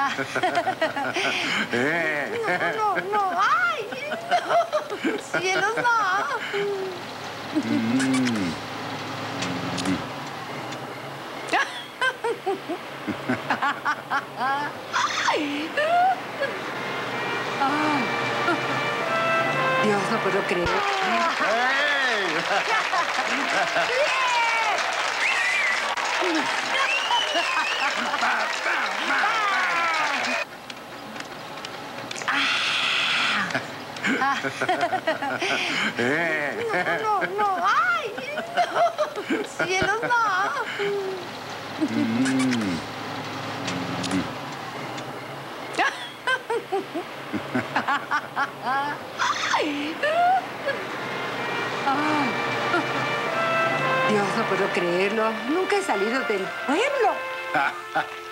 No, no, no. ¡Ay! No. Cielos, no. Dios, no puedo creer. No, no, no. ¡Ay! No. Cielos, no. Dios, no puedo creerlo. Nunca he salido del pueblo.